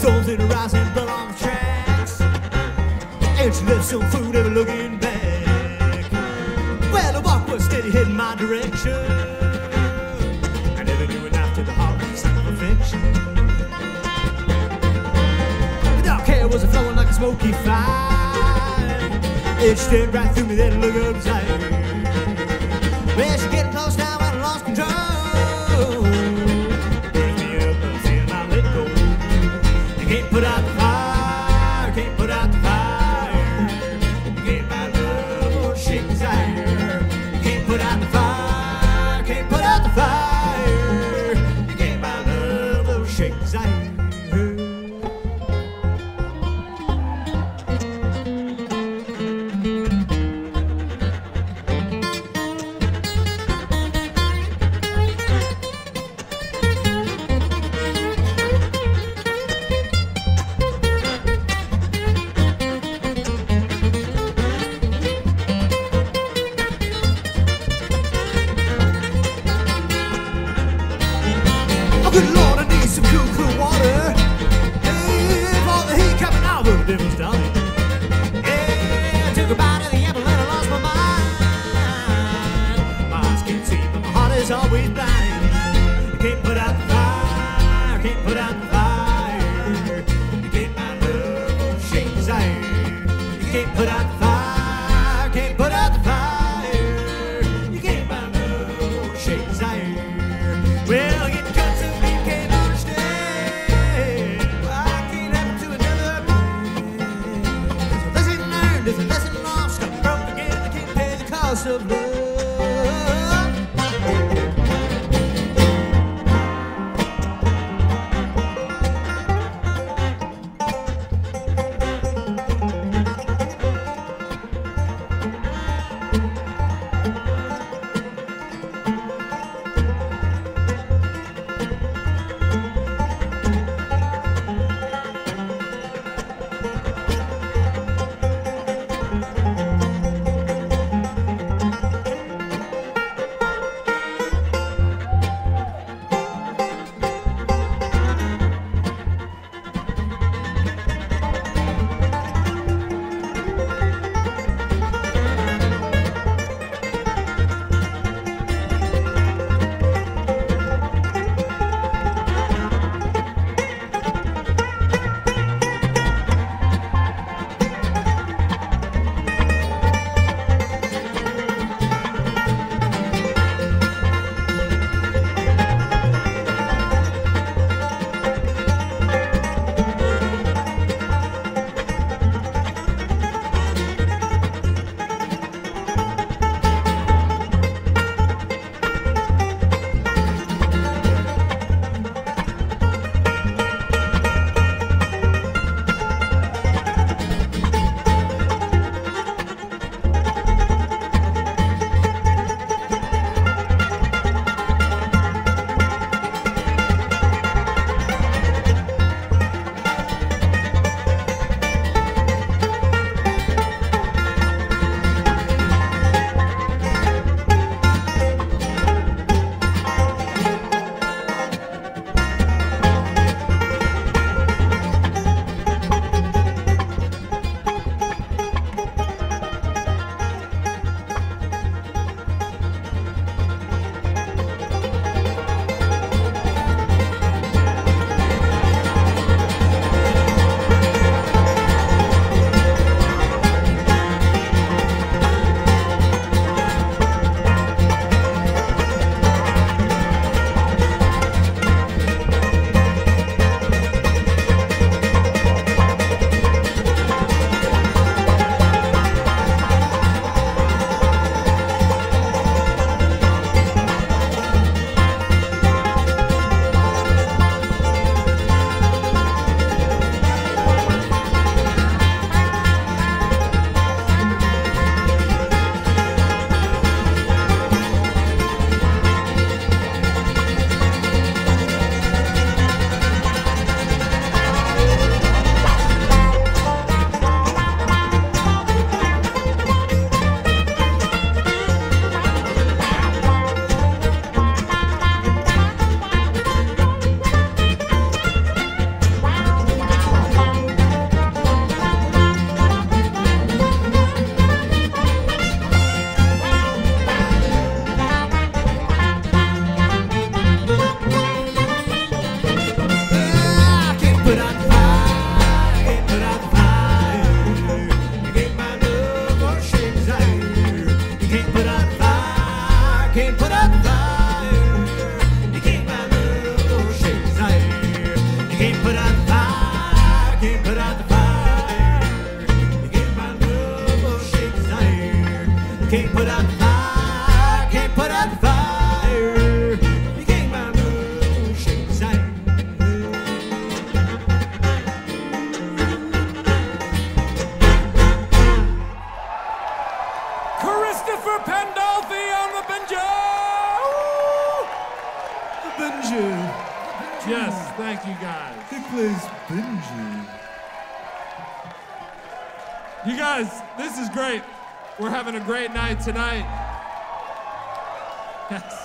storms in the rising blood on the tracks, and she left some food ever looking back. Well, the walk was steady heading my direction. I never knew enough to the heart of perfection. The dark hair was flowing like a smoky fire. It stared right through me, then looked upside. Well, she getting close now and I lost control. Can't put out the fire, can't put out the fire. You can't buy love or shake desire. You can't put out the fire, can't put out the fire. You can't buy love or shake desire. Good Lord, I need some cool, cool water. Hey, for the heat coming out of the devil's daughter. Yeah, I took a bite of the apple and I lost my mind. My eyes can't see, but my heart is always blind. You can't put out the fire, can't put out the fire. You can't buy love or shake desire. You can't put out the fire, can't put out the fire. You can't buy love or shake desire. Well, get cuts of me can't understand. Well, I can't happen to another man. There's a lesson learned, there's a lesson lost. I'm broke again, I can't pay the cost of love. put out the fire, can't put out the fire. You can't my love will shake desire. You can't put out the fire, can't put out the fire. You can't my love will shake desire. Christopher Pandolfi on the banjo! The banjo. Yes, thank you guys. He plays banjo. You guys, this is great. We're having a great night tonight. Yes.